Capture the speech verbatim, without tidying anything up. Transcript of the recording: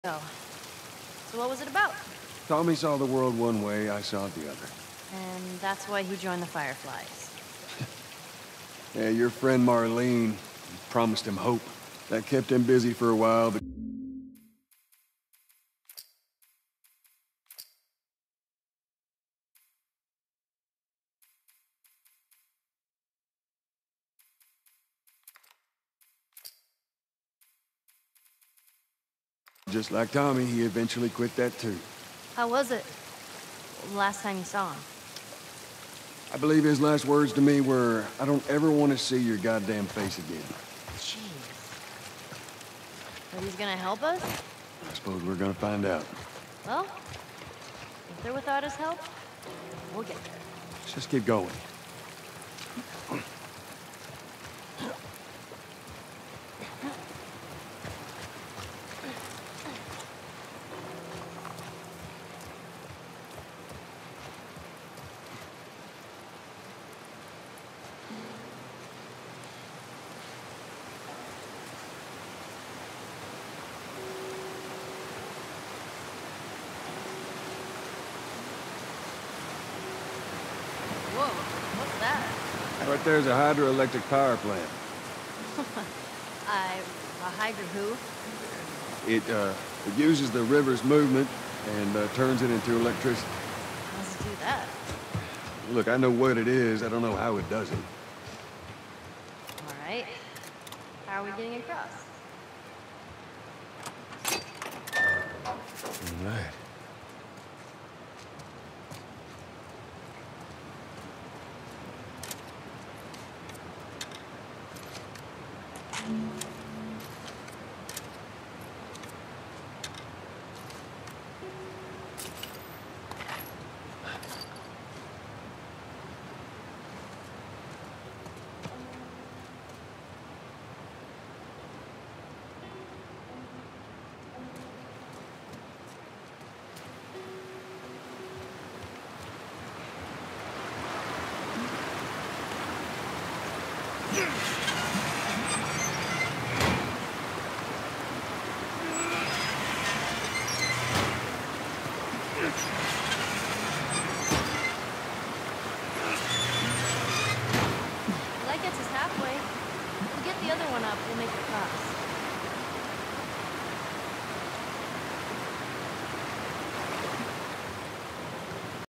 So, so what was it about? Tommy saw the world one way, I saw it the other. And that's why he joined the Fireflies. Yeah, your friend Marlene promised him hope. That kept him busy for a while, but... just like Tommy, he eventually quit that too. How was it? Last time you saw him? I believe his last words to me were, I don't ever want to see your goddamn face again. Jeez. But he's gonna help us? I suppose we're gonna find out. Well, if they're without his help, we'll get there. Let's just keep going. Whoa, what's that? Right there's a hydroelectric power plant. I... a hydro who? It, uh, it uses the river's movement and uh, turns it into electricity. How does it do that? Look, I know what it is. I don't know how it does it. All right. How are we getting across? All right. That gets us halfway. If we get the other one up, we'll make it cross.